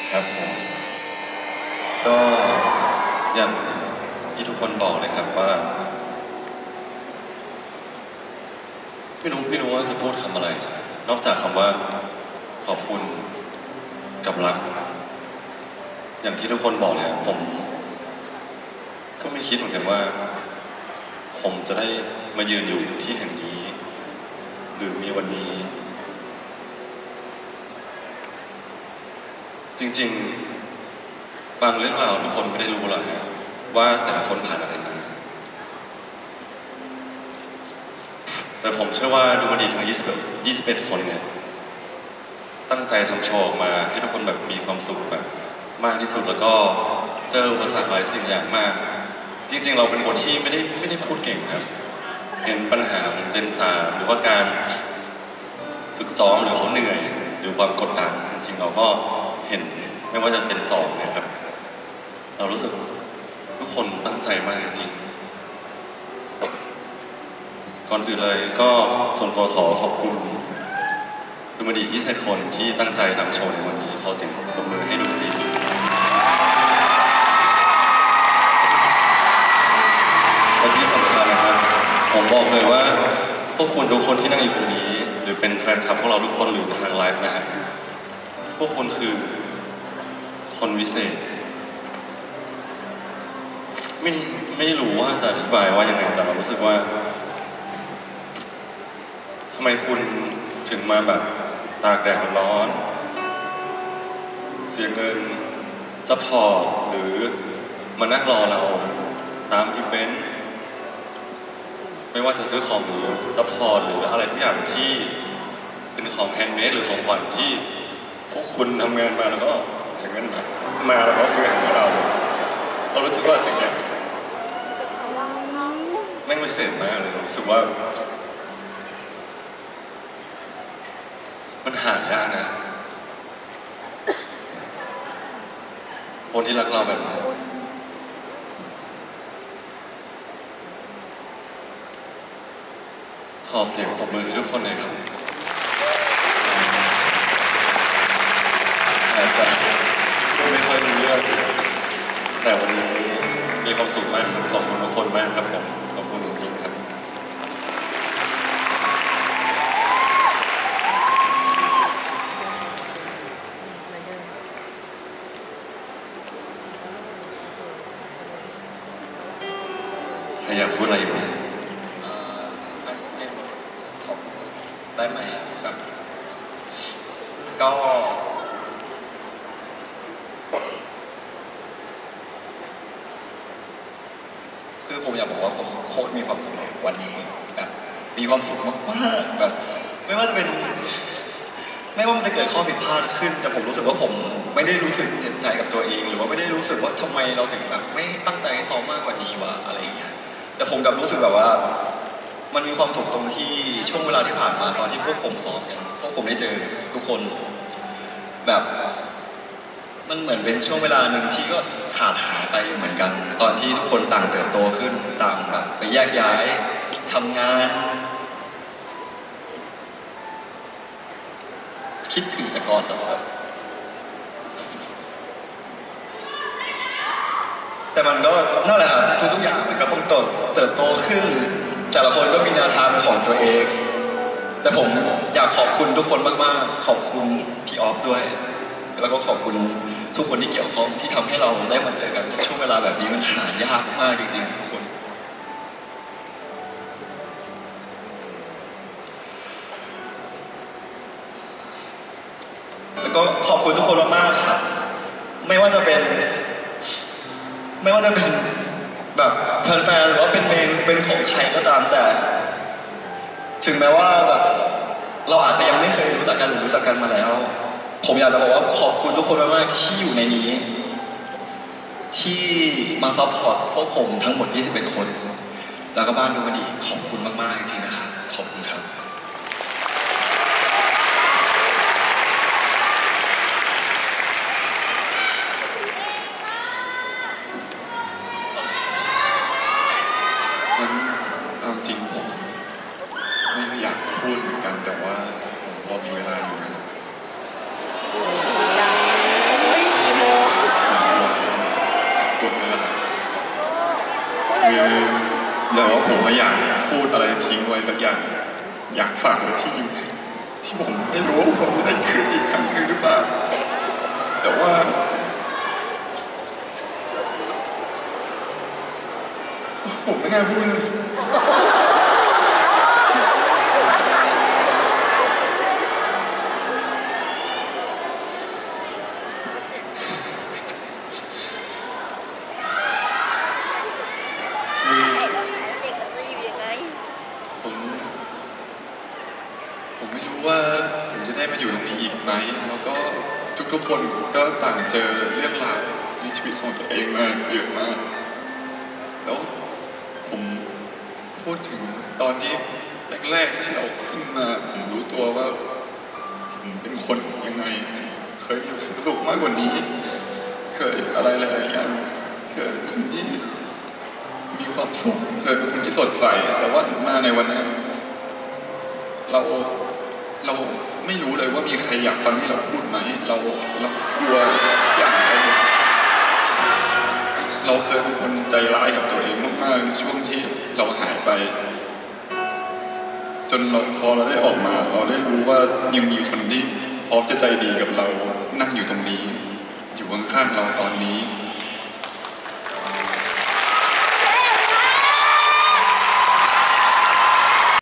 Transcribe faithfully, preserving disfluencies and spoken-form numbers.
ครับผมก็อย่างที่ทุกคนบอกเลยครับว่าไม่รู้ไม่รู้ว่าจะพูดคำอะไรนอกจากคำว่าขอบคุณกับรักอย่างที่ทุกคนบอกเลยผมก็ไม่คิดเหมือนกันว่าผมจะได้มายืนอยู่ที่แห่งนี้หรือมีวันนี้จริงๆบางเรื่องราวทุกคนไม่ได้รู้หรอกฮะว่าแต่ละคนผ่านอะไรมาแต่ผมเชื่อว่าดูมันดีทั้งยี่สิบยี่สิบเอ็ดคนเนี่ยตั้งใจทำโชว์ออกมาให้ทุกคนแบบมีความสุขแบบมากที่สุดแล้วก็เจออุปสรรคหลายสิ่งอย่างมากจริงๆเราเป็นคนที่ไม่ได้ไม่ได้พูดเก่งครับเห็นปัญหาของเจนซาหรือว่าการฝึกซ้อมหรือเขาเหนื่อยหรือความกดดันจริงเราก็เห็นไม่ว่าจะเจนสองเนี่ยครับเรารู้สึกทุกคนตั้งใจมากจริงก่อนอื่นเลยก็ส่วนตัวขอขอบคุณดูมันดียี่สิบเอ็ดคนที่ตั้งใจทำโชว์ในวันนี้ขอเสียงปรบมือให้ดูมันดีและที่สำคัญนะครับผมบอกเลยว่าพวกคุณทุกคนที่นั่งอยู่ตรงนี้หรือเป็นแฟนคลับพวกเราทุกคนหรือทางไลฟ์นะฮะพวกคุณคือคนวิเศษไม่ไม่รู้ว่าจะอธิบายว่ายังไงแต่เรารู้สึกว่าทำไมคุณถึงมาแบบตากแดดร้อนเสียเงินซัพพอร์ตหรือมานั่งรอเราตามอีเวนต์ไม่ว่าจะซื้อของหรือซัพพอร์ตหรืออะไรทุกอย่างที่เป็นของแฮนด์เมดหรือของขวัญที่พวกคุณทำงานมาแล้วก็เสียเงินมามาแล้วก็ซื้อให้เราเรารู้สึกว่าสิ่งนี้แม่งพิเศษมากเลยรู้สึกว่ามันหายากนะคนที่รักเราแบบนี้ขอเสียงปรบมือให้ทุกคนเลยครับอาจจะไม่ค่อยรู้เรื่องแต่วันนี้มีความสุขมากครับขอบคุณทุกคนมากครับผมขอบคุณจริงๆครับใครอยากพูดอะไรอยู่ไหมได้ไหมแบบก็คือผมอยากบอกว่าผมโคตรมีความสุขเลยวันนี้แบบมีความสุขมากๆแบบไม่ว่าจะเป็นไม่ว่ามันจะเกิดข้อผิดพลาดขึ้นแต่ผมรู้สึกว่าผมไม่ได้รู้สึกเจ็บใจกับตัวเองหรือว่าไม่ได้รู้สึกว่าทำไมเราถึงแบบไม่ตั้งใจให้ซ้อมมากกว่านี้วะอะไรอย่างเงี้ยแต่ผมกลับรู้สึกแบบว่ามันมีความสุขตรงที่ช่วงเวลาที่ผ่านมาตอนที่พวกผมซ้อมกันพวกผมได้เจอทุกคนแบบมันเหมือนเป็นช่วงเวลาหนึ่งที่ก็ขาดหายไปเหมือนกันตอนที่ทุกคนต่างเติบโตขึ้นต่างแบบไปแยกย้ายทำงานคิดถึงแต่ก่อนแต่ว่าแต่มันก็นั่นแหละครับทุกๆอย่างมันก็ต้องเติบเติบโตขึ้นแต่ละคนก็มีแนวทางของตัวเองแต่ผมอยากขอบคุณทุกคนมากๆขอบคุณพี่ออฟด้วยแล้วก็ขอบคุณทุกคนที่เกี่ยวข้องที่ทำให้เราได้มาเจอกันช่วงเวลาแบบนี้มันหายากมากจริงๆทุกคนแล้วก็ขอบคุณทุกคนมากๆครับไม่ว่าจะเป็นไม่ว่าจะเป็นแบบแฟนๆหรือว่าเป็นเมนเป็นของใครก็ตามแต่ถึงแม้ว่าแบบเราอาจจะยังไม่เคยรู้จักกันหรือรู้จักกันมาแล้วผมอยากจะบอกว่าขอบคุณทุกคนมากๆที่อยู่ในนี้ที่มาซัพพอร์ตพวกผมทั้งหมดยี่สิบเอ็ดคนแล้วก็บ้านดูมันดีขอบคุณมากๆจริงๆนะครับขอบคุณครับมันเอาจริงผมไม่อยากพูดเหมือนกันแต่ว่าผมพอมีเวลาอยู่นะไม่อยากพูดอะไรทิ้งไว้สักอย่างอยากฝากไว้ที่ที่ผมไม่รู้ว่าผมจะได้คืนอีกครั้งหนึ่งหรือเปล่าแต่ว่าผมไม่น่าพูดเลยผมผมไม่รู้ว่าผมจะได้มาอยู่ตรงนี้อีกไหมแล้วก็ทุกๆคนก็ต่างเจอเรื่องราวในชีวิตของตัวเองมาเยอะมากแล้วผมพูดถึงตอนที่แรกๆที่เราขึ้นมาผมรู้ตัวว่าผมเป็นคนยังไงเคยมีความสุขมากกว่านี้เคยอะไรหลายๆอย่างเคยเป็นคนที่มีความสุขเคยเป็นคนที่สดใสแต่ว่ามาในวันนี้เราเราไม่รู้เลยว่ามีใครอยากฟังที่เราพูดไหมเราเรากลัวอย่างเราเราเคยเป็นคนใจร้ายกับตัวเองมากๆในช่วงที่เราหายไปจนเราพอเราได้ออกมาเราได้รู้ว่ายังมีคนที่พร้อมจะใจดีกับเรานั่งอยู่ตรงนี้อยู่ข้างๆเราตอนนี้